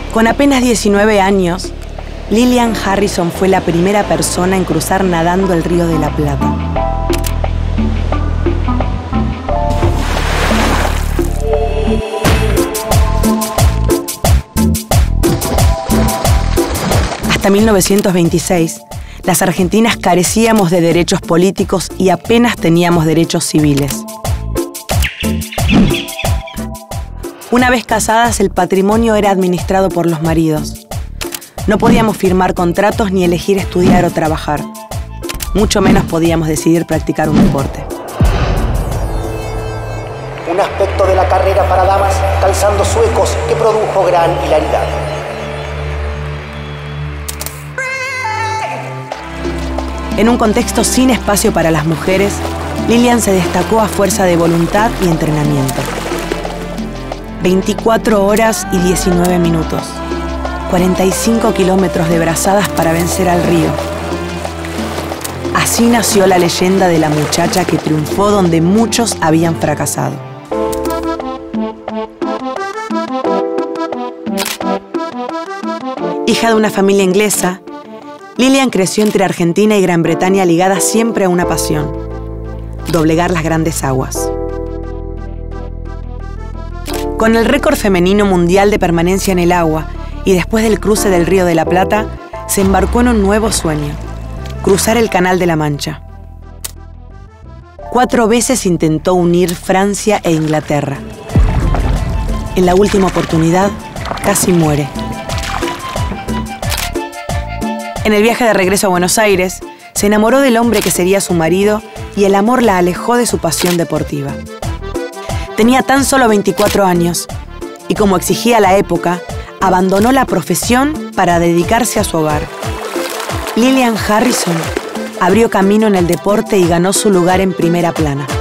Con apenas 19 años, Lillian Harrison fue la primera persona en cruzar nadando el Río de la Plata. Hasta 1926, las argentinas carecíamos de derechos políticos y apenas teníamos derechos civiles. Una vez casadas, el patrimonio era administrado por los maridos. No podíamos firmar contratos ni elegir estudiar o trabajar. Mucho menos podíamos decidir practicar un deporte. Un aspecto de la carrera para damas calzando suecos que produjo gran hilaridad. En un contexto sin espacio para las mujeres, Lillian se destacó a fuerza de voluntad y entrenamiento. 24 horas y 19 minutos. 45 kilómetros de brazadas para vencer al río. Así nació la leyenda de la muchacha que triunfó donde muchos habían fracasado. Hija de una familia inglesa, Lillian creció entre Argentina y Gran Bretaña ligada siempre a una pasión: doblegar las grandes aguas. Con el récord femenino mundial de permanencia en el agua y después del cruce del Río de la Plata, se embarcó en un nuevo sueño: cruzar el Canal de la Mancha. 4 veces intentó unir Francia e Inglaterra. En la última oportunidad, casi muere. En el viaje de regreso a Buenos Aires, se enamoró del hombre que sería su marido y el amor la alejó de su pasión deportiva. Tenía tan solo 24 años y, como exigía la época, abandonó la profesión para dedicarse a su hogar. Lillian Harrison abrió camino en el deporte y ganó su lugar en primera plana.